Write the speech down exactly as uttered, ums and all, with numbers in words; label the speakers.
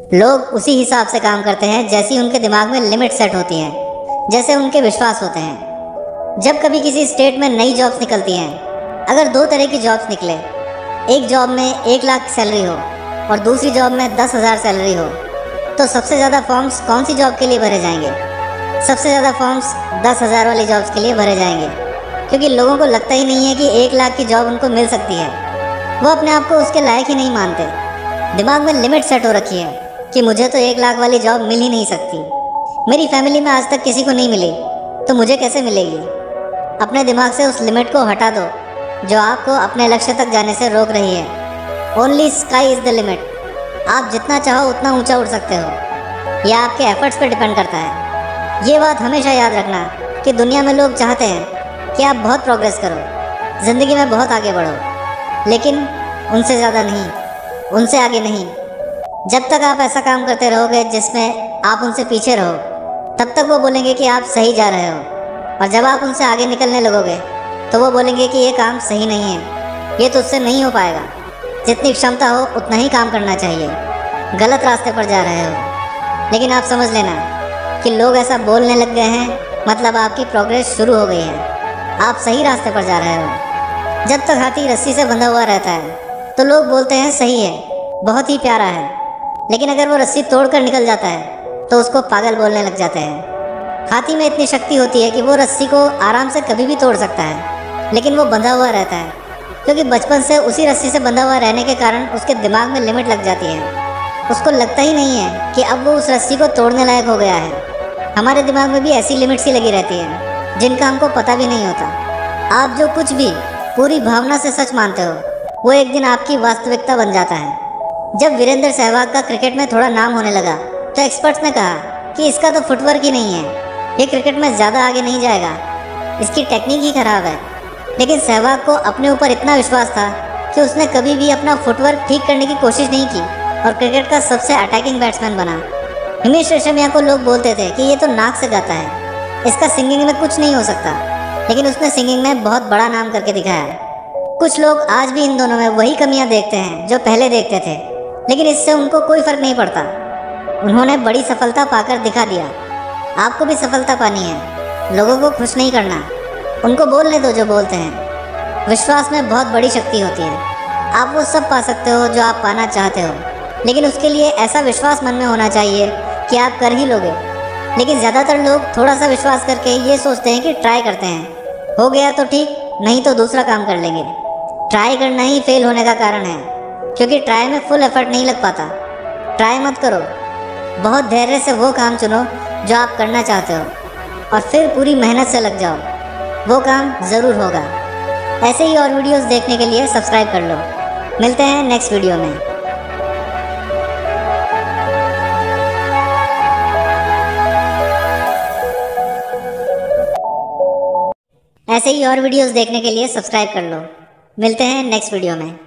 Speaker 1: लोग उसी हिसाब से काम करते हैं जैसी उनके दिमाग में लिमिट सेट होती हैं, जैसे उनके विश्वास होते हैं। जब कभी किसी स्टेट में नई जॉब्स निकलती हैं, अगर दो तरह की जॉब्स निकले, एक जॉब में एक लाख सैलरी हो और दूसरी जॉब में दस हज़ार सैलरी हो, तो सबसे ज़्यादा फॉर्म्स कौन सी जॉब के लिए भरे जाएंगे? सबसे ज़्यादा फॉर्म्स दस हज़ार वाली जॉब्स के लिए भरे जाएंगे, क्योंकि लोगों को लगता ही नहीं है कि एक लाख की जॉब उनको मिल सकती है। वो अपने आप को उसके लायक ही नहीं मानते। दिमाग में लिमिट सेट हो रखी है कि मुझे तो एक लाख वाली जॉब मिल ही नहीं सकती, मेरी फैमिली में आज तक किसी को नहीं मिली, तो मुझे कैसे मिलेगी? अपने दिमाग से उस लिमिट को हटा दो जो आपको अपने लक्ष्य तक जाने से रोक रही है। Only sky is the limit. आप जितना चाहो उतना ऊंचा उड़ सकते हो। यह आपके एफर्ट्स पर डिपेंड करता है। ये बात हमेशा याद रखना कि दुनिया में लोग चाहते हैं कि आप बहुत प्रोग्रेस करो, ज़िंदगी में बहुत आगे बढ़ो, लेकिन उनसे ज़्यादा नहीं, उनसे आगे नहीं। जब तक आप ऐसा काम करते रहोगे जिसमें आप उनसे पीछे रहो, तब तक वो बोलेंगे कि आप सही जा रहे हो, और जब आप उनसे आगे निकलने लगोगे तो वो बोलेंगे कि ये काम सही नहीं है, ये तो उससे नहीं हो पाएगा। जितनी क्षमता हो उतना ही काम करना चाहिए। गलत रास्ते पर जा रहे हो। लेकिन आप समझ लेना कि लोग ऐसा बोलने लग गए हैं, मतलब आपकी प्रोग्रेस शुरू हो गई है, आप सही रास्ते पर जा रहे हो। जब तक हाथी रस्सी से बंधा हुआ रहता है तो लोग बोलते हैं सही है, बहुत ही प्यारा है, लेकिन अगर वो रस्सी तोड़कर निकल जाता है तो उसको पागल बोलने लग जाते हैं। हाथी में इतनी शक्ति होती है कि वो रस्सी को आराम से कभी भी तोड़ सकता है, लेकिन वो बंधा हुआ रहता है, क्योंकि बचपन से उसी रस्सी से बंधा हुआ रहने के कारण उसके दिमाग में लिमिट लग जाती है। उसको लगता ही नहीं है कि अब वो उस रस्सी को तोड़ने लायक हो गया है। हमारे दिमाग में भी ऐसी लिमिट्स ही लगी रहती हैं जिनका हमको पता भी नहीं होता। आप जो कुछ भी पूरी भावना से सच मानते हो, वो एक दिन आपकी वास्तविकता बन जाता है। जब वीरेंद्र सहवाग का क्रिकेट में थोड़ा नाम होने लगा तो एक्सपर्ट्स ने कहा कि इसका तो फुटवर्क ही नहीं है, ये क्रिकेट में ज़्यादा आगे नहीं जाएगा, इसकी टेक्निक ही खराब है। लेकिन सहवाग को अपने ऊपर इतना विश्वास था कि उसने कभी भी अपना फुटवर्क ठीक करने की कोशिश नहीं की और क्रिकेट का सबसे अटैकिंग बैट्समैन बना। हिमेश रेशमिया को लोग बोलते थे कि ये तो नाक से गाता है, इसका सिंगिंग में कुछ नहीं हो सकता, लेकिन उसने सिंगिंग में बहुत बड़ा नाम करके दिखाया। कुछ लोग आज भी इन दोनों में वही कमियां देखते हैं जो पहले देखते थे, लेकिन इससे उनको कोई फ़र्क नहीं पड़ता। उन्होंने बड़ी सफलता पाकर दिखा दिया। आपको भी सफलता पानी है, लोगों को खुश नहीं करना, उनको बोलने दो जो बोलते हैं। विश्वास में बहुत बड़ी शक्ति होती है। आप वो सब पा सकते हो जो आप पाना चाहते हो, लेकिन उसके लिए ऐसा विश्वास मन में होना चाहिए कि आप कर ही लोगे। लेकिन ज़्यादातर लोग थोड़ा सा विश्वास करके ये सोचते हैं कि ट्राई करते हैं, हो गया तो ठीक, नहीं तो दूसरा काम कर लेंगे। ट्राई करना ही फेल होने का कारण है, क्योंकि ट्राई में फुल एफर्ट नहीं लग पाता। ट्राई मत करो, बहुत धैर्य से वो काम चुनो जो आप करना चाहते हो, और फिर पूरी मेहनत से लग जाओ, वो काम ज़रूर होगा। ऐसे ही और वीडियोस देखने के लिए सब्सक्राइब कर लो। मिलते हैं नेक्स्ट वीडियो में। ऐसे ही और वीडियोस देखने के लिए सब्सक्राइब कर लो। मिलते हैं नेक्स्ट वीडियो में।